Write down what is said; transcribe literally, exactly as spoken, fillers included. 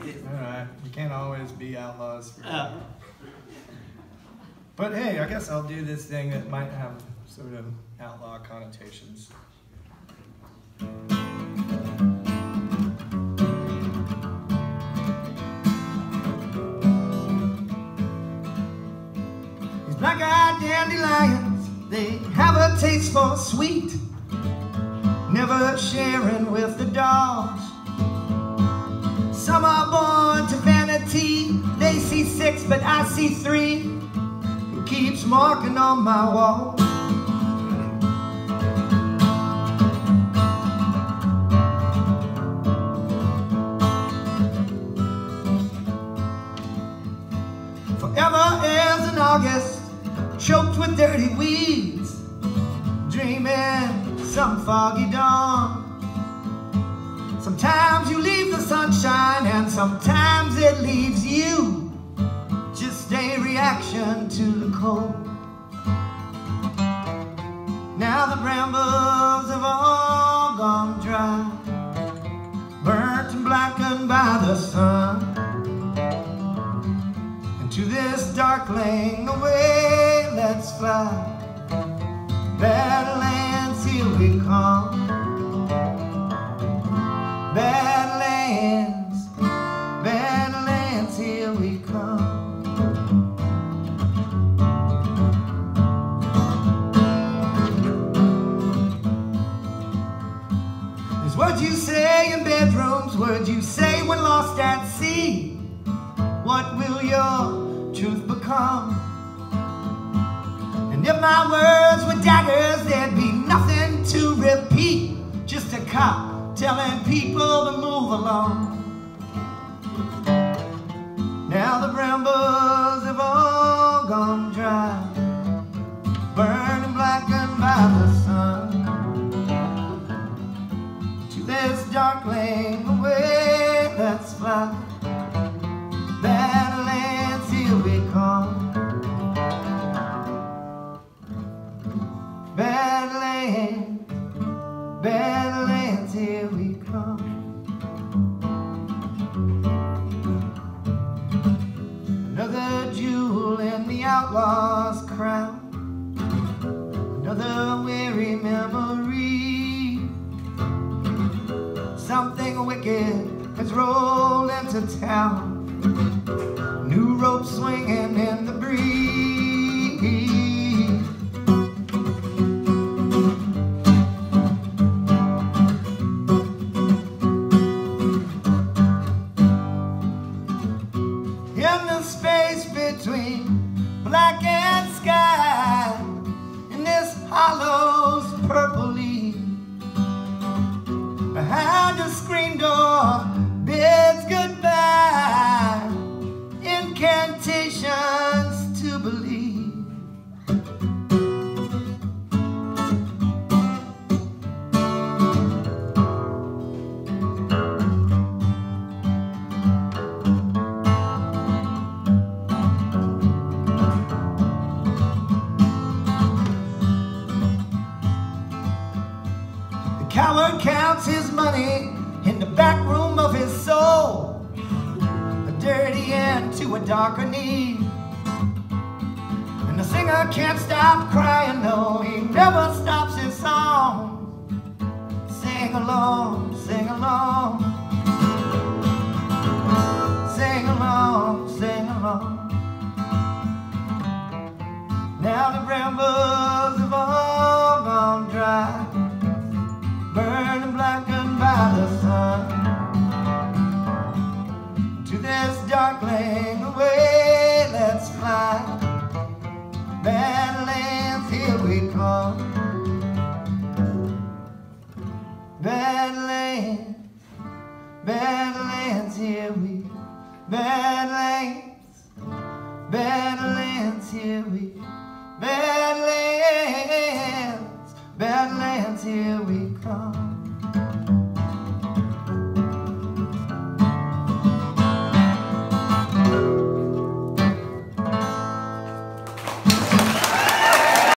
Alright, you can't always be outlaws forever. Uh, But hey, I guess I'll do this thing that might have sort of outlaw connotations. These black-eyed dandelions, they have a taste for sweet, never sharing with the dogs. Some are born to vanity, they see six but I see three, who keeps marking on my wall. Forever as an August, choked with dirty weeds, dreaming some foggy dawn. Sometimes you leave the sunshine and sometimes it leaves you, just a reaction to the cold. Now the brambles have all gone dry, burnt and blackened by the sun. And to this darkling away let's fly, Badlands, here we come. Badlands, Badlands, here we come. There's words you say in bedrooms, words you say when lost at sea. What will your truth become? And if my words were daggers, there'd be nothing to repeat, just a cop telling people to move along. Now the brambles have all gone dry, burned and blackened by the sun. To this darkling away let's fly, Badlands, here we come. Badlands, Badlands, here we come. Another jewel in the outlaw's crown, another weary memory. Something wicked has rolled into town, new rope swinging in the breeze. In the space between black and sky, in this hollow's purpley, behind a screen door bids goodbye, incantations to believe. The coward counts his money in the back room of his soul, a dirty end to a darker need. And the singer can't stop crying, no, he never stops his song. Sing along, sing along, sing along, sing along. Now the brambles have all gone dry, burned and blackened by the sun. To this darkling away let's fly, Badlands, here we come. Badlands, Badlands, here we, Badlands, Badlands, here we, Badlands, Badlands, here we come.